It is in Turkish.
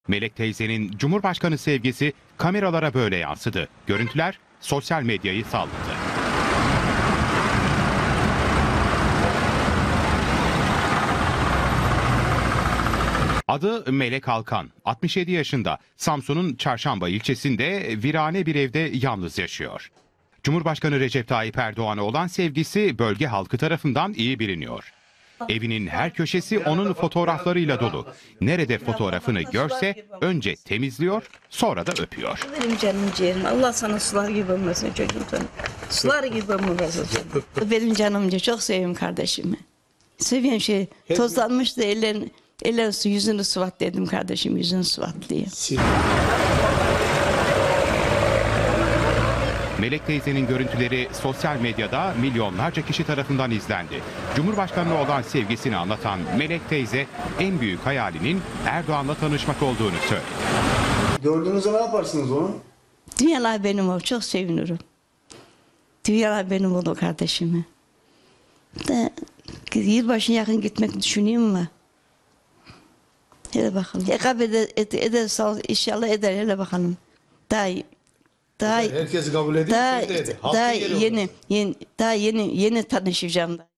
Melek teyzenin Cumhurbaşkanı sevgisi kameralara böyle yansıdı. Görüntüler sosyal medyayı salladı. Adı Melek Alkan, 67 yaşında, Samsun'un Çarşamba ilçesinde virane bir evde yalnız yaşıyor. Cumhurbaşkanı Recep Tayyip Erdoğan'a olan sevgisi bölge halkı tarafından iyi biliniyor. Evinin her köşesi onun fotoğraflarıyla dolu. Nerede fotoğrafını görse önce temizliyor, sonra da öpüyor. Benim canım ciğerim. Allah sana sular gibi olmasın çocuğum sana. Sular gibi olmasın. Benim canımca çok seviyorum kardeşimi. Seviyorum tozlanmıştı ellerini su yüzünü sıvat dedim kardeşim yüzünü sıvat diye. Melek teyzenin görüntüleri sosyal medyada milyonlarca kişi tarafından izlendi. Cumhurbaşkanına olan sevgisini anlatan Melek teyze en büyük hayalinin Erdoğan'la tanışmak olduğunu söyledi. Gördüğünüzde ne yaparsınız onu? Dünyalar benim o, çok sevinirim. Dünyalar benim oldu kardeşime. De, yılbaşına yakın gitmek düşünüyorum ama. Hele bakalım. Ekab eder sağ inşallah eder hele bakalım. Daha Herkes kabul ediyor. daha yeni tanışacağım da.